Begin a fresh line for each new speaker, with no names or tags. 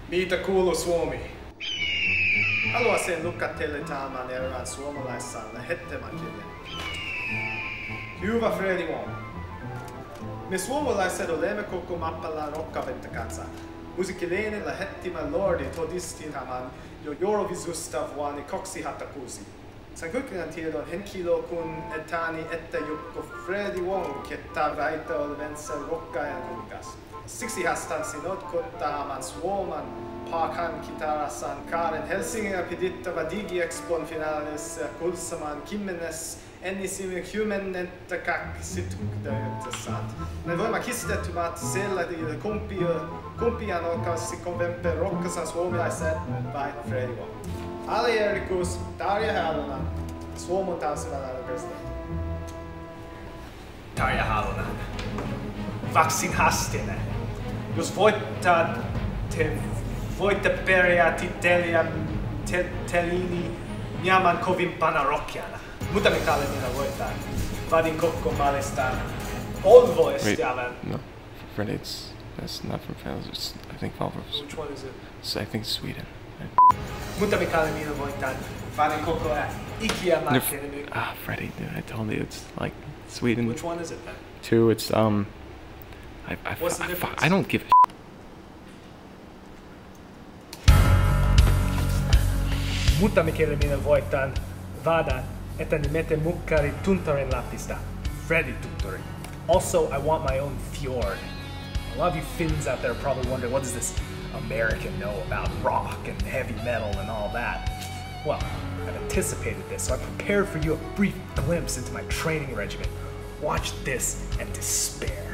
Mitä kuuluu Suomi? Haluaisin lukea teille tämän erään suomalaisen lähettämän kirjan. Hyvä Freddie Wong. Me suomalaiset olemme koko mappalla rockavettä kanssa. Musiikillinen lähettimä Lordi todisti tämän jo Eurovisusta vuonna 2006. Sen kaiken tiedon henkilö kun etani että joku Freddie Wong, kettä väitä olevansa rockaajan kuningas. Siksi haastan sinut kohtaamaan Suomen parhaan kitarasan Karen Helsingin pidettävä Digi-Expon finaalissa kulsamaan 10.10.2022. Me voimme kistettymät sellaisille kumpian olkaisi konvempe rokkasan suomalaiset vai Freddie Wong. Alierikkus Tarja Halonen, Suomen täysivälillä presidentti.
Tarja Halonen. Vaksin hastinen. Jos voitte periaatteella tellini nyaman kovimpana rockjana. Mutta Mikalle minä voitan. Vadin koko maalista Olvoista.
No, Freddie, that's not from Finland. I think Valvor's.
Which one is it?
I think it's Sweden. Right?
Mutta Mikalle minä voitan. Vadin koko ikiämäkinen.
Freddie, dude, I told you it's like Sweden.
Which one is it then?
Two, it's
What's the difference?
I don't give a
Mutta mikäli minä voitan, vaadaan, että nimette mukkari tuntorin Lappista, Freddie Tuntori. Also, I want my own fjord. A lot of you Finns out there probably wonder, what does this American know about rock and heavy metal and all that? Well, I've anticipated this, so I prepared for you a brief glimpse into my training regimen. Watch this and despair.